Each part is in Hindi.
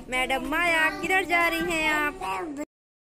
मैडम माया किधर जा रही हैं आप?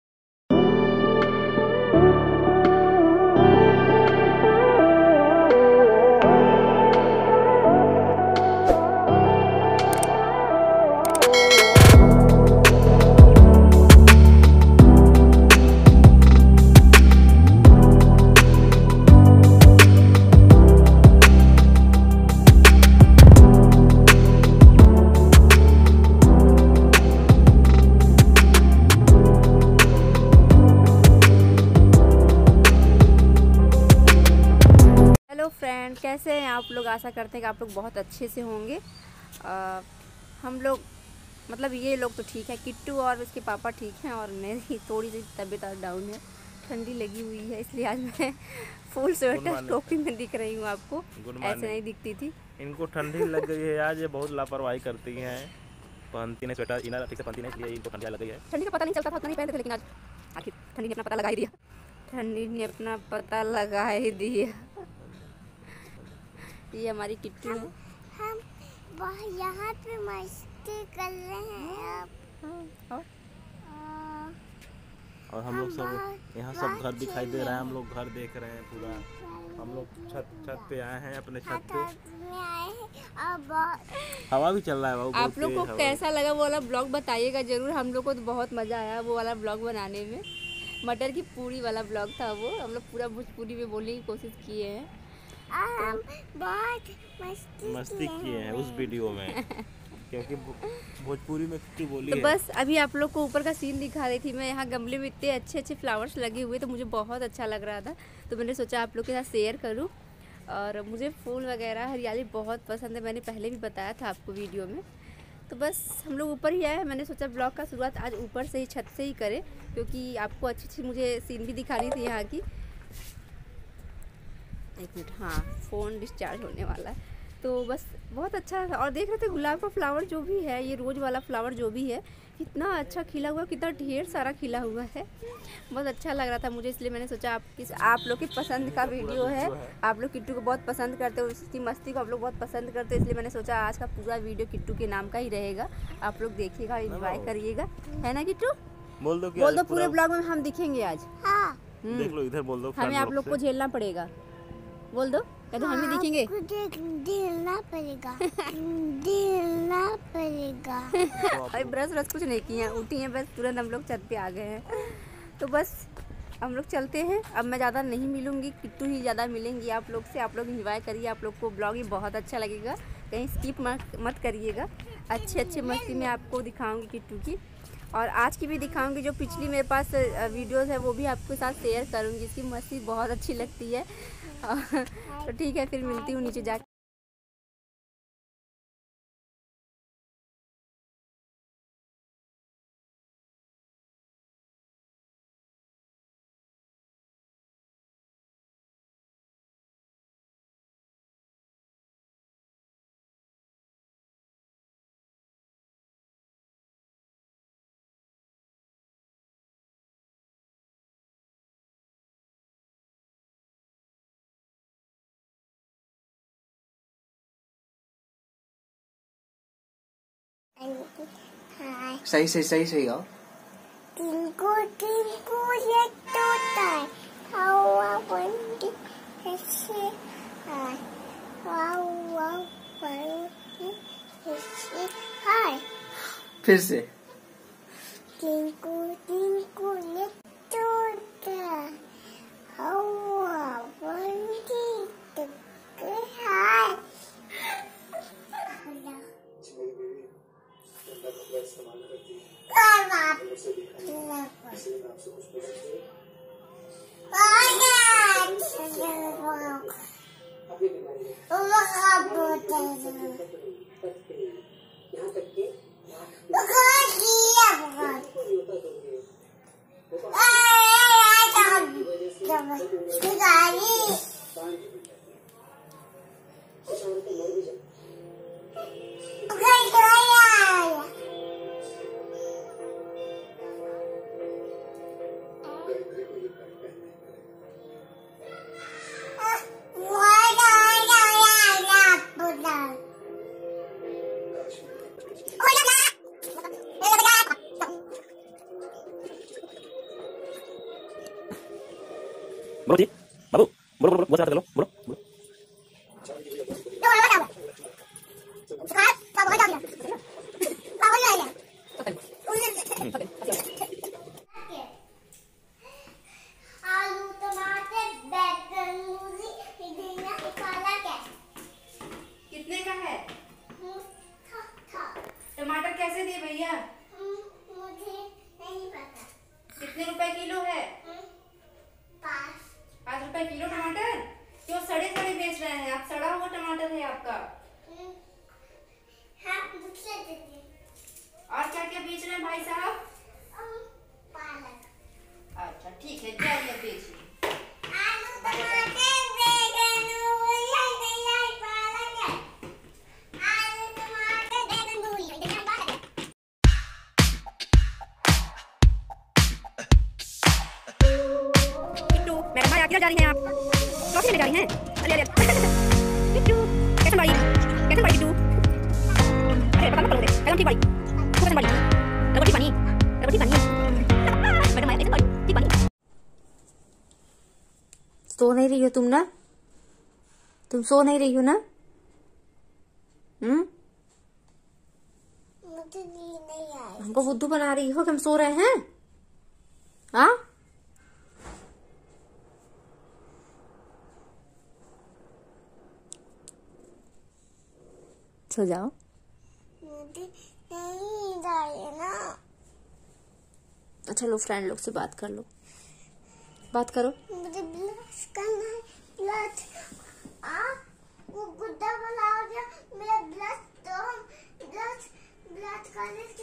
फ्रेंड कैसे हैं आप लोग? आशा करते हैं कि आप लोग बहुत अच्छे से होंगे। हम लोग मतलब ये लोग तो ठीक है, किट्टू और उसके पापा ठीक हैं और मेरी थोड़ी सी तबीयत और डाउन है, ठंडी लगी हुई है, इसलिए आज मैं फुल स्वेटर टोपी में दिख रही हूँ आपको, ऐसे नहीं दिखती थी। इनको ठंडी लग गई है आज, ये बहुत लापरवाही करती हैं, पहनती नहीं स्वेटर, इना ठीक से पहनती नहीं, इसलिए इनको ठंडी लग गई है। ठंडी का पता नहीं चलता था, उतना नहीं पहनते थे, लेकिन आज आखिर ठंडी ने अपना पता लगा ही दिया। ठंडी ने अपना पता लगा ही दिया। ये हमारी किट्टू है। हम यहाँ पे मस्ती कर रहे हैं अब। और हम लोग सब यहाँ सब घर दिखाई दे रहा है, हम लोग घर देख रहे हैं पूरा। हम लोग छत पे आए हैं, अपने छत पे हवा भी चल रहा है। आप लोग को कैसा लगा वो वाला ब्लॉग बताइएगा जरूर। हम लोग को तो बहुत मज़ा आया वो वाला ब्लॉग बनाने में। मटर की पूरी वाला ब्लॉग था वो, हम लोग पूरा भोजपुरी में बोलने की कोशिश किए हैं। हम बहुत मस्ती किए हैं उस वीडियो में क्योंकि भोजपुरी में कितनी बोली तो है। बस अभी आप लोग को ऊपर का सीन दिखा रही थी मैं। यहाँ गमले में इतने अच्छे अच्छे फ्लावर्स लगे हुए, तो मुझे बहुत अच्छा लग रहा था, तो मैंने सोचा आप लोग के साथ शेयर करूँ। और मुझे फूल वगैरह हरियाली बहुत पसंद है, मैंने पहले भी बताया था आपको वीडियो में। तो बस हम लोग ऊपर ही आए, मैंने सोचा ब्लॉग का शुरुआत आज ऊपर से ही, छत से ही करें, क्योंकि आपको अच्छी अच्छी मुझे सीन भी दिखानी थी यहाँ की। एक मिनट, हाँ फ़ोन डिस्चार्ज होने वाला है। तो बस बहुत अच्छा था। और देख रहे थे गुलाब का फ्लावर जो भी है, ये रोज़ वाला फ्लावर जो भी है, कितना अच्छा खिला हुआ, कितना ढेर सारा खिला हुआ है, बहुत अच्छा लग रहा था मुझे। इसलिए मैंने सोचा आप लोग की पसंद का वीडियो है, आप लोग किट्टू को बहुत पसंद करते हो, उसकी मस्ती को आप लोग बहुत पसंद करते हो, इसलिए मैंने सोचा आज का पूरा वीडियो किट्टू के नाम का ही रहेगा। आप लोग देखिएगा, एंजॉय करिएगा, है ना किट्टू? बोल दो पूरे ब्लॉग में हम दिखेंगे आज। हाँ देख लो, इधर बोल दो, हमें आप लोग को झेलना पड़ेगा। बोल दो, कहते हम भी दिखेंगे। देना पड़ेगा देना पड़ेगा। अरे ब्रश कुछ नहीं किया, उठी हैं बस, तुरंत हम लोग छत पे आ गए हैं। तो बस हम लोग चलते हैं। अब मैं ज़्यादा नहीं मिलूँगी, किट्टू ही ज़्यादा मिलेंगी आप लोग से। आप लोग एंजॉय करिए, आप लोग को ब्लॉग ही बहुत अच्छा लगेगा, कहीं स्किप मत करिएगा। अच्छे अच्छे मस्ती में आपको दिखाऊँगी किट्टू की, और आज की भी दिखाऊंगी। जो पिछली मेरे पास वीडियोस है वो भी आपके साथ शेयर करूंगी, इसकी मस्ती बहुत अच्छी लगती है। तो ठीक है, फिर मिलती हूँ नीचे जाके। सही हो। टिंकू टिंकू ये तोता है, हवा बंदी ऐसे है, हवा बंदी ऐसे है। फिर से टिंकू टिंकू ये तोता है, हवा बंदी ऐसे है। बोलो जी बाबू, बोलो बोलो बोलो, बोलो बोलो बोलो। आलू टमाटर बैगन मूली धनिया काला कैसे कितने का है? था टमाटर कैसे दिए भैया? मुझे नहीं पता। कितने रुपए किलो है? 5 रुपए किलो टमाटर? क्यों सड़े सड़े बेच रहे हैं आप? सड़ा हुआ टमाटर है आपका। हाँ, दूसरे दीजिए। और क्या क्या बेच रहे हैं भाई साहब? पालक। अच्छा ठीक है, जाइए बेचिए। आलू टमाटर बैगन मूली धनिया पालक है। आलू टमाटर बैगन मूली धनिया पालक है। किट्टू, मैडम भाई आप किधर जा रही हैं? आप कॉफी लेने जा रही हैं? अरे अरे किट्टू, कैसे पड़ी किट्टू? अरे पता मत करो, कलम ठीक पड़ी, कैसे पड़ी? रबड़ पानी मैडम ऐसे पड़ी ठीक पानी। सो नहीं रही हो तुम ना? तुम सो नहीं रही हो ना? मुझे नींद नहीं आई। हमको बुद्धू बना रही हो कि हम सो रहे हैं? हाँ सो जाओ। मुझे नींद आई है ना। अच्छा लो, फ्रेंड लोग से बात कर लो, बात करो। मुझे ब्लश करना है। ब्लश वो गुड्डा वाला हो गया मेरा ब्लश। तो हम ब्लश करने की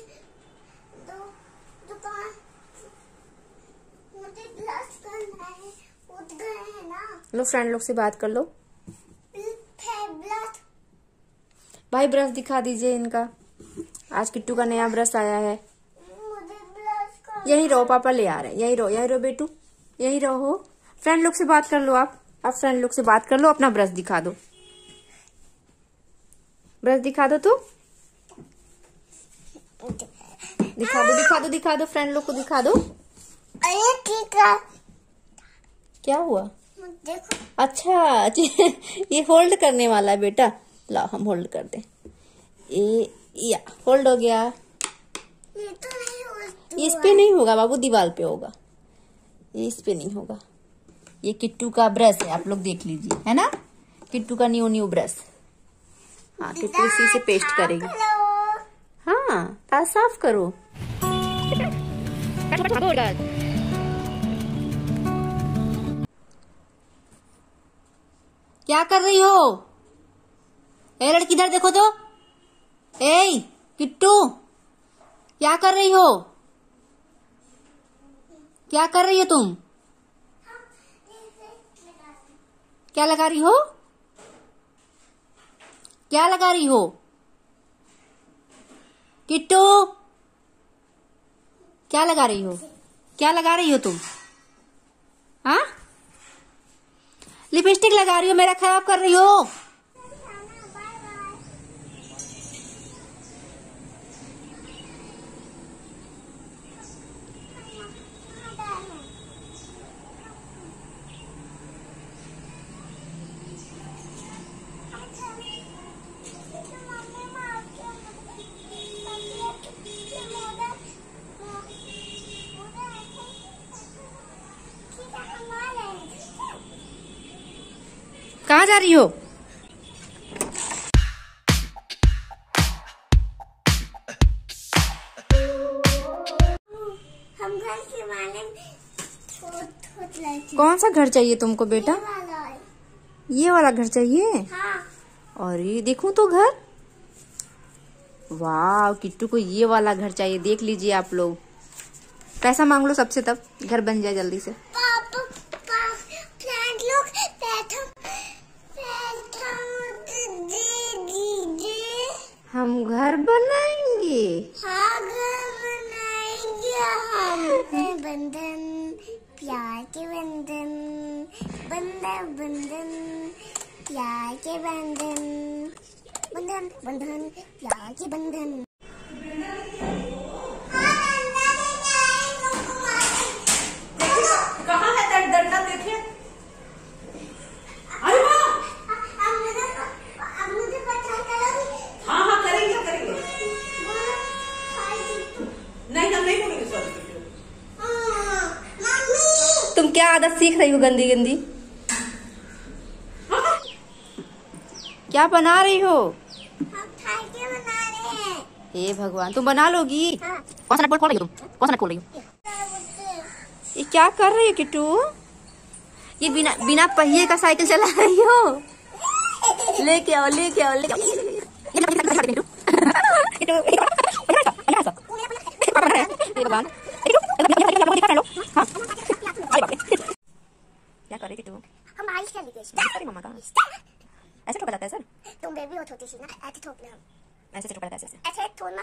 दुकान। मुझे ब्लश करना है। उठ गए हैं ना। लो फ्रेंड लोग से बात कर लो। ब्लश भाई ब्रश दिखा दीजिए इनका। आज किट्टू का नया ब्रश आया है। मुझे ब्लश करना। यही रहो, पापा ले आ रहे हैं। यही रहो बेटू, यही रहो। फ्रेंड लोग से बात कर लो। आप फ्रेंड लोग से बात कर लो। अपना ब्रश दिखा दो, ब्रश दिखा दो। तो दिखा दो फ्रेंड लोग को दिखा दो। अरे ठीक है। क्या हुआ? देखो। अच्छा ये होल्ड करने वाला है बेटा। लाओ हम होल्ड कर दें। या होल्ड हो गया। ये तो नहीं होता। इस पे नहीं होगा बाबू, दीवार पे होगा। ये इस पे नहीं होगा। ये किट्टू का ब्रश है, आप लोग देख लीजिए, है ना? किट्टू का न्यू ब्रश। हाँ, किट्टू इसी से पेस्ट करेगी। हाँ, ताज साफ करो। क्या कर रही हो? ए लड़की इधर देखो तो। ए किट्टू, क्या कर रही हो? क्या कर रही हो तुम? क्या लगा रही हो? क्या लगा रही हो किट्टू? क्या लगा रही हो? क्या लगा रही हो तुम? हाँ, लिपस्टिक लगा रही हो, मेरा खराब कर रही हो। कहाँ जा रही हो? हम घर के वाले कौन सा घर चाहिए तुमको बेटा? ये वाला घर चाहिए? हाँ। और ये देखूं तो घर। वाह, किट्टू को ये वाला घर चाहिए। देख लीजिए आप लोग, पैसा मांग लो सबसे, तब घर बन जाए जल्दी से। हम घर बनाएंगे। हाँ, घर बनाएंगे हम। बंधन प्यार के बंधन, बंधन प्यार के बंधन, बंधन प्यार के बंधन। कहाँ है डंडा? देखिए तुम क्या आदत सीख रही हो गंदी गंदी? क्या बना रही हो? हम खाइके बना रहे हैं। हे भगवान, तुम बना लोगी? हाँ। कौन सा नट बोल्ट खोल रही हो तुम? कौन सा नट खोल रही हो? बोलते ये क्या कर रही हो किट्टू? ये बिना बिना पहिए का साइकिल चला रही हो? लेके आओ लेके आओ लेके आओ। क्या कर रही किट्टू? हम बारिश कर लीजिए। अरे मम्मा का ऐसे ठोका जाता है सर? तुम बेबी हो छोटी सी ना, ऐसे ठोकना हम। ऐसे ठोका जाता है ऐसे? ऐसे ठोकना।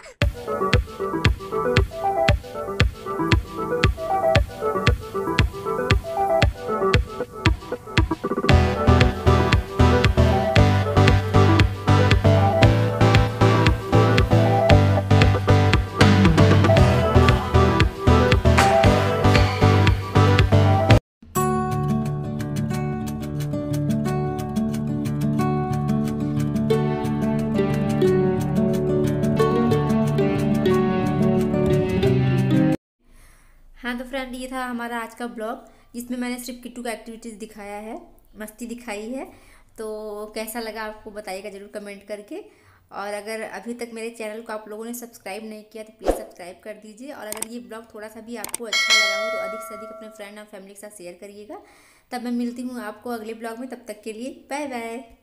हाँ तो फ्रेंड, ये था हमारा आज का ब्लॉग, जिसमें मैंने सिर्फ किट्टू का एक्टिविटीज़ दिखाया है, मस्ती दिखाई है। तो कैसा लगा आपको बताइएगा ज़रूर कमेंट करके। और अगर अभी तक मेरे चैनल को आप लोगों ने सब्सक्राइब नहीं किया तो प्लीज़ सब्सक्राइब कर दीजिए। और अगर ये ब्लॉग थोड़ा सा भी आपको अच्छा लगा हो तो अधिक से अधिक अपने फ्रेंड और फैमिली के साथ शेयर करिएगा। तब मैं मिलती हूँ आपको अगले ब्लॉग में, तब तक के लिए बाय बाय।